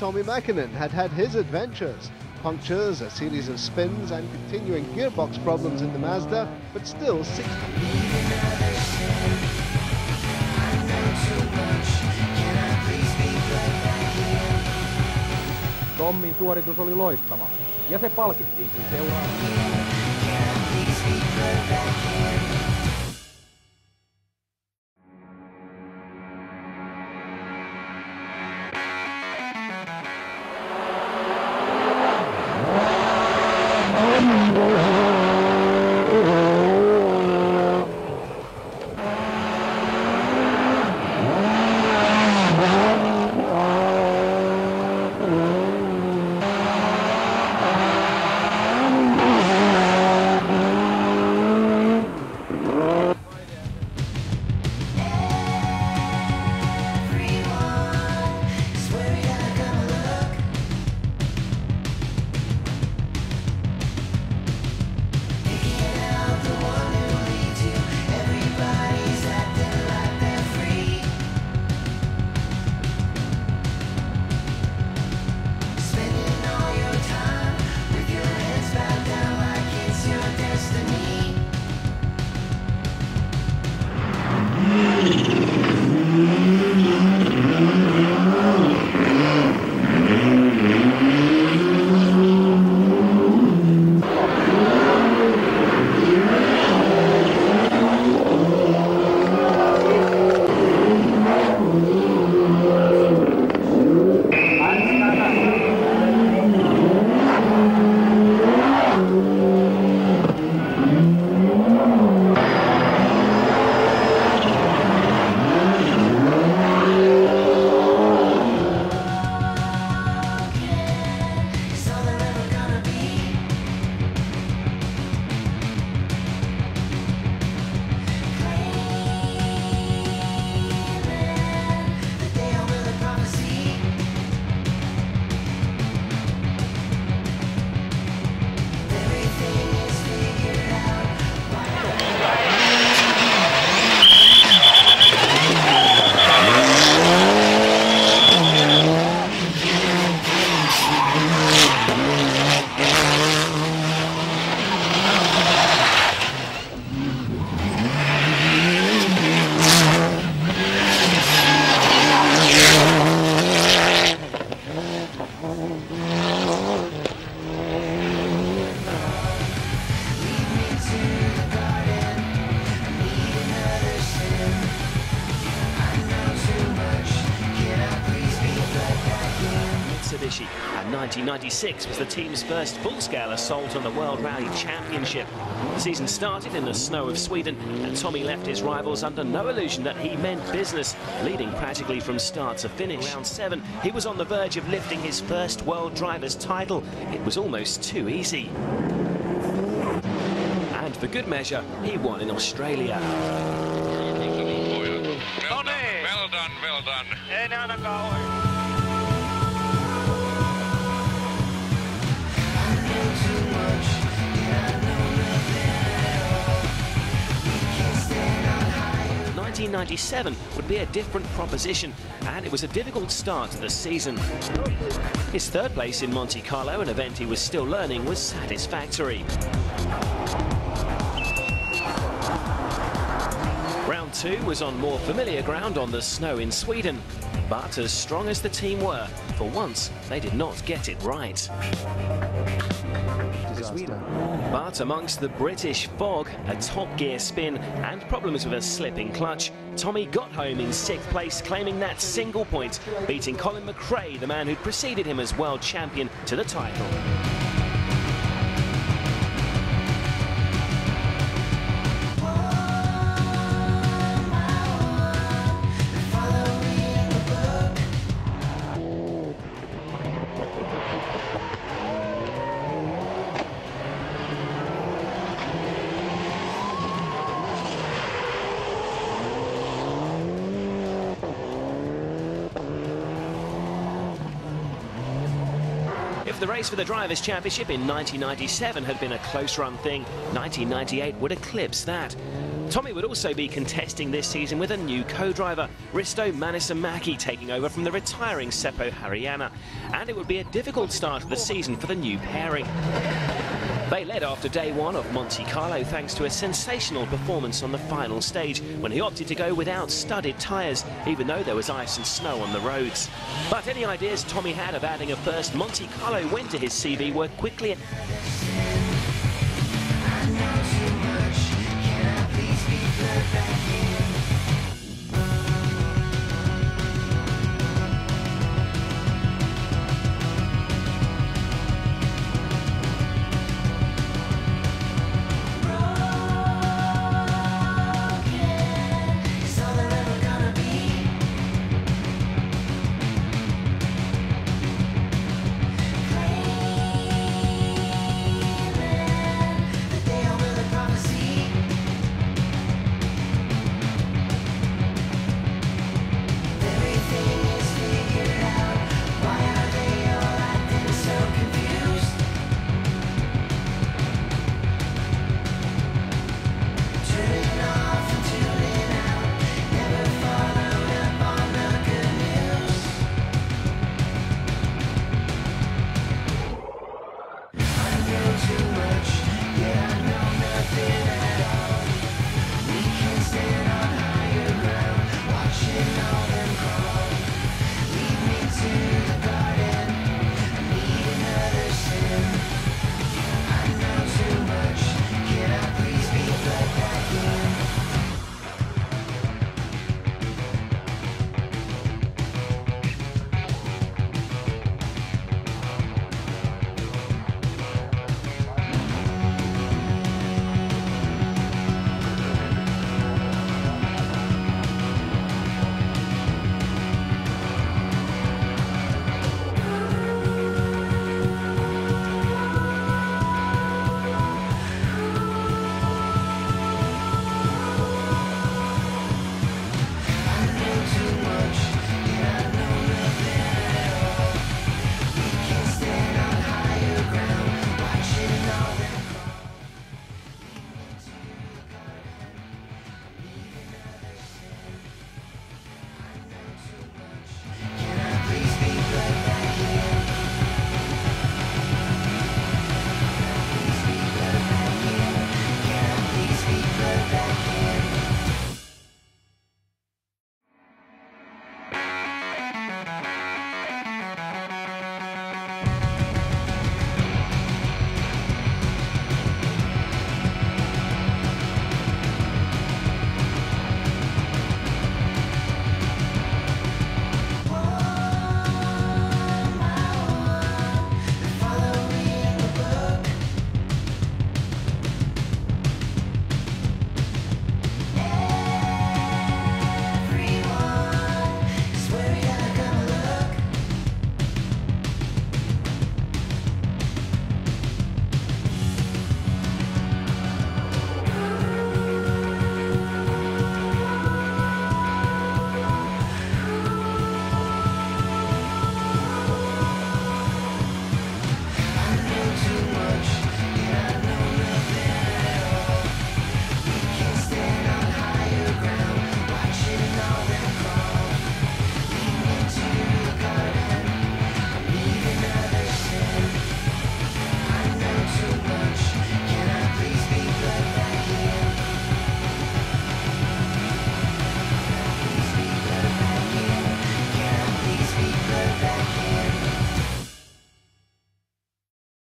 Tommi Makinen had had his adventures. Punctures, a series of spins and continuing gearbox problems in the Mazda, but still 6. Tommin suoritus oli loistava, ja se palkittiinkin seuraavassa. And 1996 was the team's first full-scale assault on the World Rally Championship. The season started in the snow of Sweden, and Tommi left his rivals under no illusion that he meant business, leading practically from start to finish. Round 7, he was on the verge of lifting his first World Drivers' title. It was almost too easy. And for good measure, he won in Australia. Well done, well done. Ei ainakaan 1997 would be a different proposition, and it was a difficult start to the season. His third place in Monte Carlo, an event he was still learning, was satisfactory. Round 2 was on more familiar ground on the snow in Sweden, but as strong as the team were, for once they did not get it right. But amongst the British fog, a top gear spin and problems with a slipping clutch, Tommi got home in 6th place, claiming that single point, beating Colin McRae, the man who'd preceded him as world champion, to the title. If the race for the Drivers' Championship in 1997 had been a close-run thing, 1998 would eclipse that. Tommi would also be contesting this season with a new co-driver, Risto Manisamaki, taking over from the retiring Seppo Haryana, and it would be a difficult start of the season for the new pairing. They led after day one of Monte Carlo thanks to a sensational performance on the final stage when he opted to go without studded tyres, even though there was ice and snow on the roads. But any ideas Tommi had of adding a first Monte Carlo win to his CV were quickly... I know too much, can I please be perfect?